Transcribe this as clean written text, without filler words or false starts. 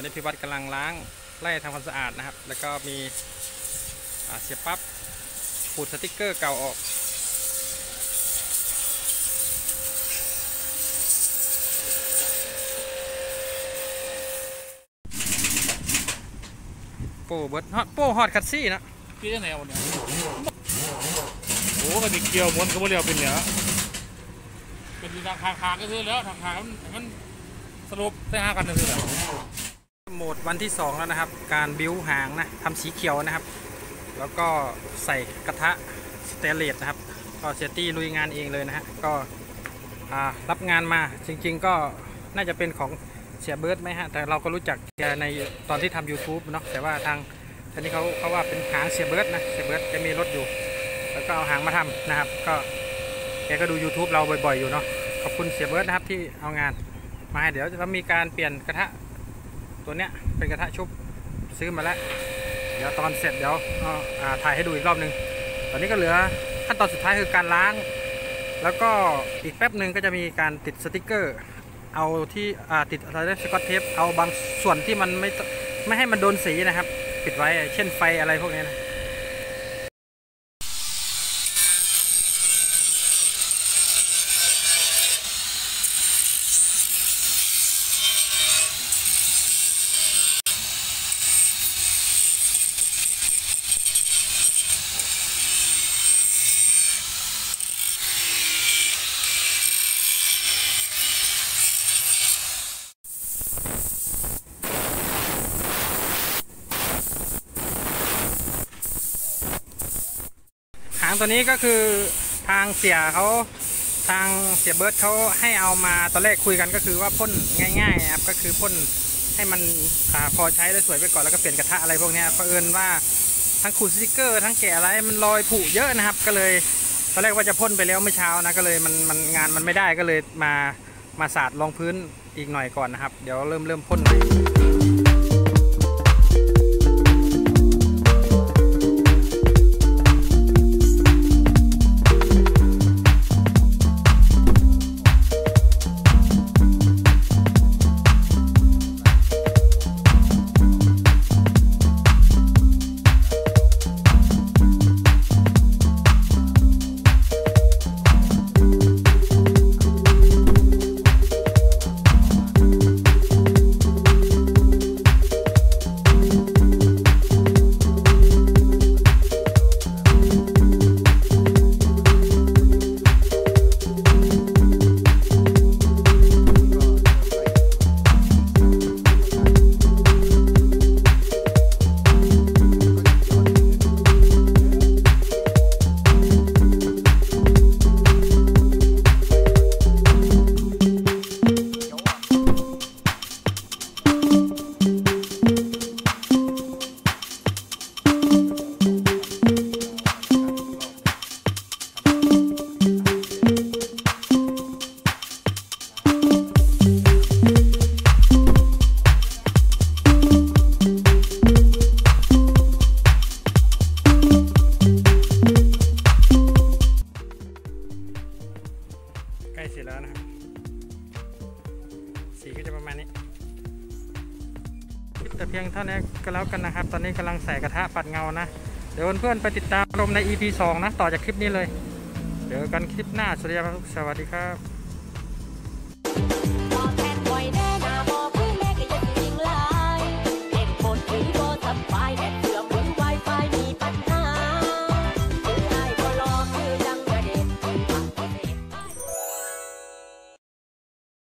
นี้พี่วัดกำลังล้างไล่ทำความสะอาดนะครับแล้วก็มีเสียบปั๊บขูดสติ๊กเกอร์เก่าออกโป้เบิร์ดฮอตโป้ฮอตคัตซี่นะพี่จะไหนเอาเนี่ยโอ้ก็ติเกี่ยวม้วนก็ไม่เรียวเป็นเนี่ยเป็นทางคางก็คือแล้วทางคางมันสรุปได้5 กันก็คือแล้วโหมดวันที่2แล้วนะครับการบิ้วหางนะทำสีเขียวนะครับแล้วก็ใส่กระทะสเตนเลสนะครับก็เสียตี้ลุยงานเองเลยนะฮะก็รับงานมาจริงๆก็น่าจะเป็นของเสียเบิร์ดไหมฮะแต่เราก็รู้จักแกในตอนที่ทำ YouTube เนาะแต่ว่าทางนี้เขาว่าเป็นหางเสียเบิร์ดนะเสียเบิร์ดจะมีรถอยู่แล้วก็เอาหางมาทำนะครับก็แกก็ดู YouTube เราบ่อยๆอยู่เนาะขอบคุณเสียเบิร์ดนะครับที่เอางานมาให้เดี๋ยวจะมีการเปลี่ยนกระทะตัวเนี้ยเป็นกระทะชุบซื้อมาแล้วเดี๋ยวตอนเสร็จเดี๋ยวถ่ายให้ดูอีกรอบนึงตอนนี้ก็เหลือขั้นตอนสุดท้ายคือการล้างแล้วก็อีกแป๊บหนึ่งก็จะมีการติดสติกเกอร์เอาที่ติดอะไรสกอตเทปเอาบางส่วนที่มันไม่ให้มันโดนสีนะครับปิดไว้เช่นไฟอะไรพวกนี้นะหางตัวนี้ก็คือทางเสียเบิร์ดเขาให้เอามาตอนแรกคุยกันก็คือว่าพ่นง่ายๆครับก็คือพ่นให้มันพอใช้แล้วสวยไปก่อนแล้วก็เปลี่ยนกระทะอะไรพวกนี้เผอิญว่าทั้งขูดสติกเกอร์ทั้งแกะอะไรมันรอยผุเยอะนะครับก็เลยตอนแรกว่าจะพ่นไปแล้วเมื่อเช้านะก็เลยมันงานมันไม่ได้ก็เลยมาสาดรองพื้นอีกหน่อยก่อนนะครับเดี๋ยวเริ่มพ่นใหม่ใกล้เสร็จแล้วนะครับสีก็จะประมาณนี้คลิปแต่เพียงเท่านี้ก็แล้วกันนะครับตอนนี้กำลังใส่กระทะปัดเงานะเดี๋ยวเพื่อนๆไปติดตามชมใน EP 2นะต่อจากคลิปนี้เลยเดี๋ยวกันคลิปหน้าสวัสดีครับ